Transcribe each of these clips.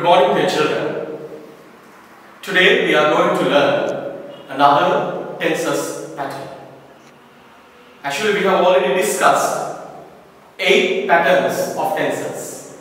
morning, dear children. Today we are going to learn another tenses pattern. Actually, we have already discussed 8 patterns of tenses.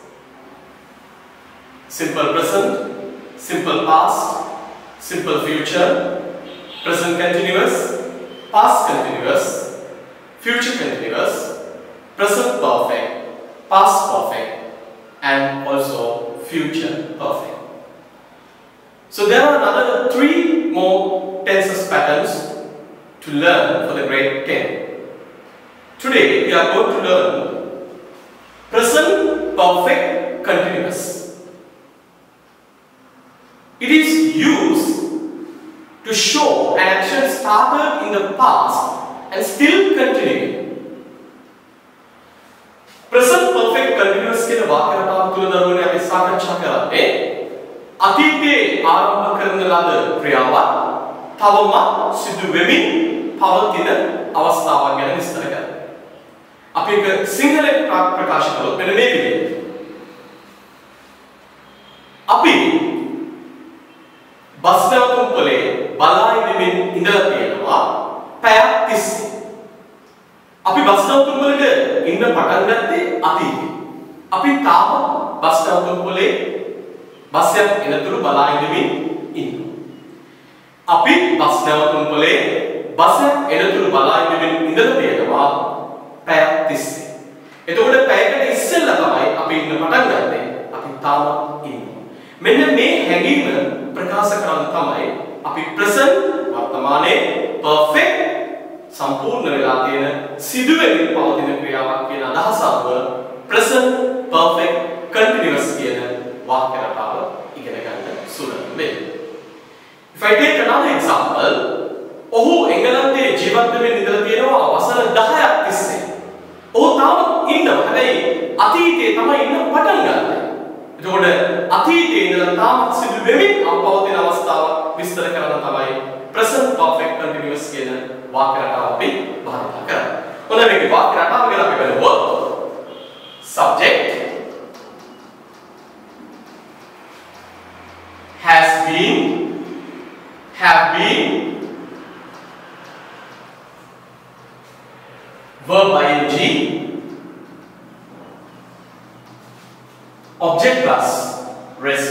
Simple present, simple past, simple future, present continuous, past continuous, future continuous, present perfect, past perfect, and also future perfect. So there are another 3 more tenses patterns to learn for the grade 10. Today we are going to learn present perfect continuous. It is used to show an action started in the past and still continuing. Present perfect continuous කියන වාක්‍ය රටාව තුල දරුවනේ අපි සාකච්ඡා කරන්නේ අතීතයේ ආරම්භ කරන ලද ක්‍රියාවක් තවම සිදු වෙමින් පවතින අවස්ථාවක් ගැන විස්තර කරනවා. අපි ඒක සිංහලෙන් ප්‍රකාශ කළොත් මෙන්න මේ විදිහට. අපි බස් නැවතුම් පොලේ බලා ඉඳමින් ඉඳලා තියෙනවා පැයක් තිස්සේ. අපි බස් නැවතුම් වලට ඉන්න පටන් ගත්තේ අතීතේ. අපි තාම බස් නැවතුම් පොලේ බස් එක එනතුරු බලා ඉඳමින් ඉන්නවා. අපි බස් නැවතුම් පොලේ බස් එක එනතුරු බලා ඉඳමින් ඉඳලා තියෙනවා පැයක් තිස්සේ. එතකොට පැයකට ඉස්සෙල්ලා තමයි අපි ඉන්න පටන් ගත්තේ. අපි තාම ඉන්නවා. මෙන්න මේ හැඟීම ප්‍රකාශ කරන්න තමයි අපි present වර්තමානයේ perfect සම්පූර්ණ වෙලා තියෙන සිදුවෙමින් පවතින ක්‍රියාවක් කියන අදහස අනුව present perfect continuous කියන වාක්‍ය රටාව ඉගෙන ගන්න සුළුම වෙන්නේ. If I take another example, ඔහු එංගලන්තයේ ජීවත් වෙමින් ඉඳලා තියෙනවා වසර 10ක් තිස්සේ. ඔහු තාම ඉන්නවා. හැබැයි අතීතයේ තමයි ඉන්න පටන් ගන්නේ. එතකොට අතීතයේ ඉඳලා තාම සිදු වෙමින් පවතින අවස්ථාවක් විස්තර කරන තමයි present perfect continuous කියන වාක්‍ය රටාව අපි භාවිත කරන්නේ. ඔන්න මේකේ වාක්‍ය රටාව ගැන අපි බලමු. Subject has been, have been, verb ing, object plus rest.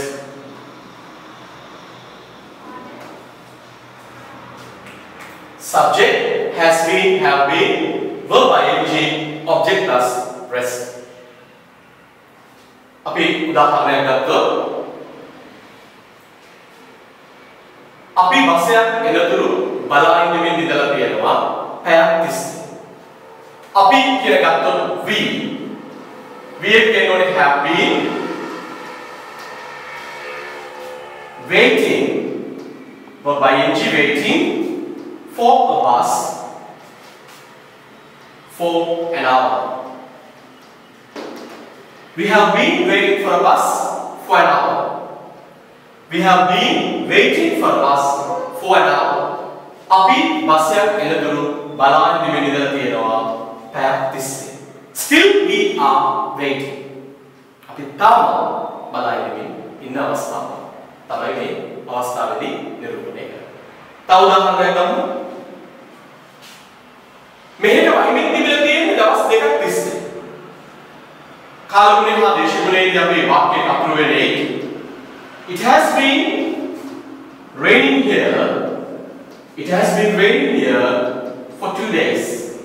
Subject has been, have been, verb ing, object plus rest. අපි උදාහරණයක් ගත්තොත් අපි බසයක් එනතුරු බලා ඉඳමින් ඉඳලා තියෙනවා පැයක් තිස්සේ. අපි කියලා ගත්තොත් we එකෙන් ඕනේ have been waiting verb ing waiting for a bus for an hour. We have been waiting for a bus for an hour. We have been waiting for a bus for an hour. අපි බස්යක් එනතුරු බලා ඉඳමින් ඉඳලා තියෙනවා පැයක් තිස්සේ. Still we are waiting. අපි තාම බලා ඉඳමින් ඉන්න අවස්ථාව තමයි මේ අවස්ථාවේදී නිරූපණය කරන්නේ. තව උදාහරණයක් ගමු. මෙහෙට වයිමින් තිබිලා තියෙන දවස් 2ක් තිස්සේ. කාලගුණේ හා දේශගුණේදී අපි වාක්‍යයක අපුරු වෙන්නේ It has been raining here. It has been raining here for 2 days.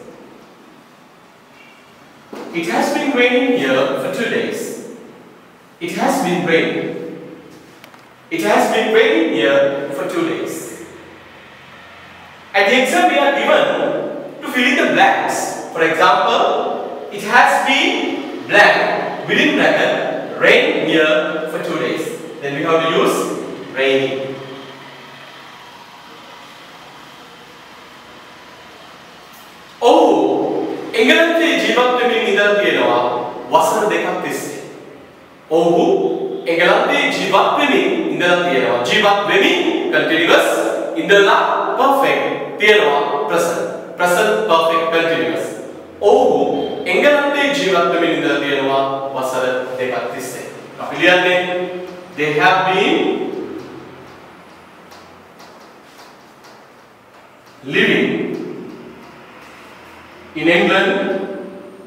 It has been raining here for 2 days. It has been raining. It has been raining here for 2 days. At the exam we are given to fill in the blanks. For example, it has been blank within bracket rain here for 2 days. Then we have to use raining. Oh, එංගලන්තයේ ජීවත් වෙමින් ඉඳලා තියෙනවා වසර 2ක් තිස්සේ. ඔහු එංගලන්තයේ ජීවත් වෙමින් ඉඳලා තියෙනවා. ජීවත් වෙමින් continuous ඉඳලා perfect තියෙනවා present. Present perfect continuous. ඔහු එංගලන්තයේ ජීවත් වෙමින් ඉඳලා තියෙනවා වසර 2ක් තිස්සේ. අපි ලියන්නේ They have been living in England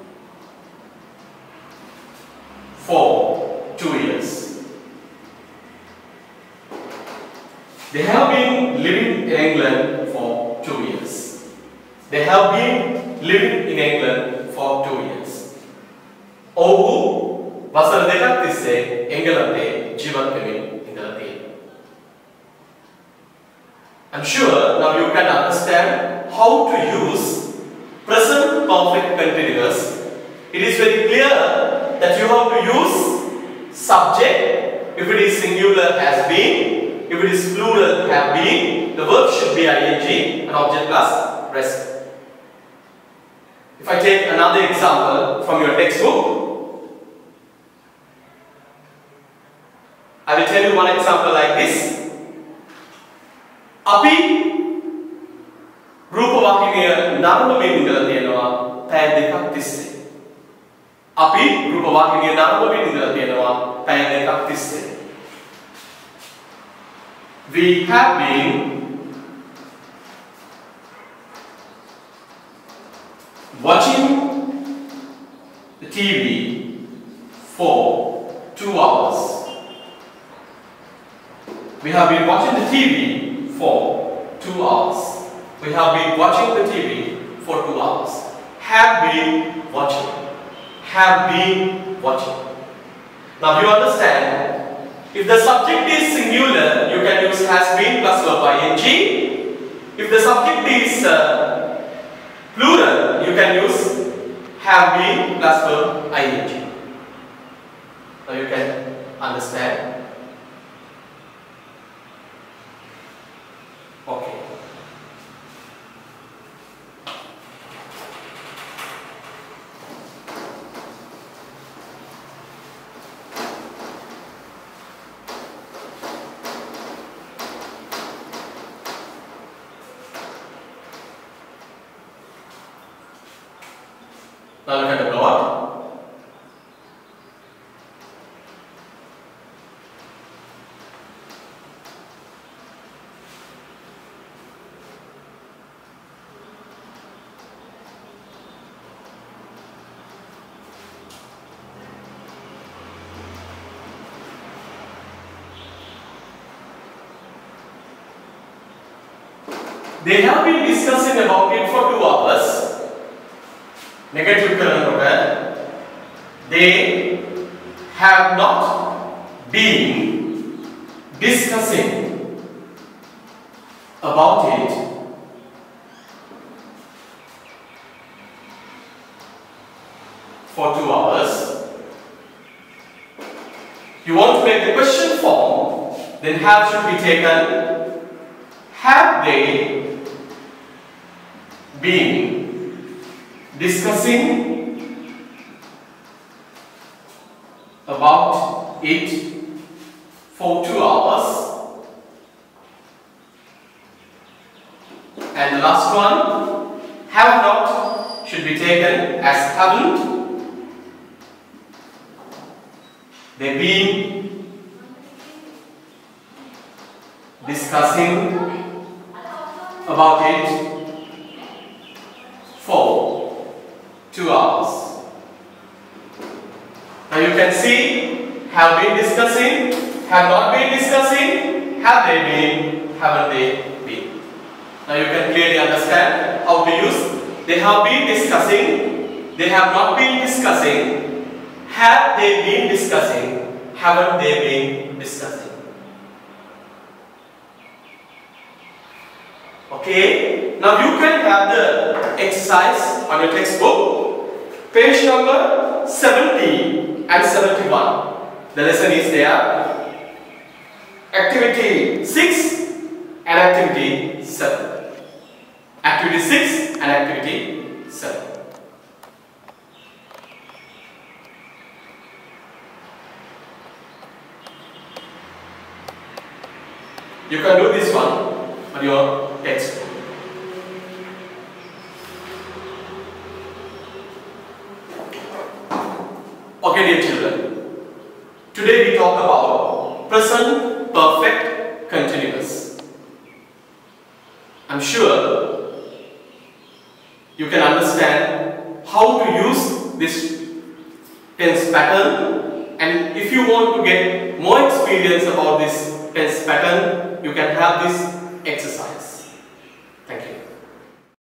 for 2 years. They have been living in England for 2 years. They have been living in England for 2 years. ඔහු වසර දෙකක් තිස්සේ එංගලන්තයේ ජීවත් වෙමින් ඉඳලා තියෙනවා. I'm sure now you can understand how to use present perfect continuous. It is very clear that you have to use subject. If it is singular, has been. If it is plural, have been. The verb should be ing and object plus rest. If I take another example from your textbook, I will tell you one example like this. අපි රූපවාහිනිය නරඹමින් ඉඳලා තියෙනවා පැය දෙකක් තිස්සේ. අපි රූපවාහිනිය නරඹමින් ඉඳලා තියෙනවා පැය දෙකක් තිස්සේ. We have been watching the TV for 2 hours. We have been watching the TV for 2 hours. We have been watching the TV for 2 hours. Have been watching. Have been watching. Now you understand, if the subject is singular, you can use has been plus verb ing. If the subject is plural, you can use have been plus verb ing. Now you can understand. Okay. Now look at the plot. They have been discussing about it for 2 hours. Negative කරනකොට they have not been discussing about it for 2 hours. You want to make the question form, then have should be taken. Have they been discussing about it for 2 hours? And the last one, have not should be taken as haven't. They've been discussing about it for 2 hours. Now you can see, have been discussing, have not been discussing, have they been, haven't they been. Now you can clearly understand how to use they have been discussing, they have not been discussing, have they been discussing, haven't they been discussing. Okay, now you can have the exercise on your textbook, page number 70 and 71. The lesson is there. Activity 6 and activity 7. Activity 6 and activity 7. You can do this one on your textbook. Okay, dear children. Today we talk about present perfect continuous. I'm sure you can understand how to use this tense pattern, and if you want to get more experience about this tense pattern, you can have this exercise.